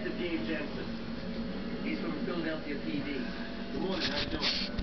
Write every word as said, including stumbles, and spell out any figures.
Detective James Jensen. He's from Philadelphia P D. Good morning, how you doing?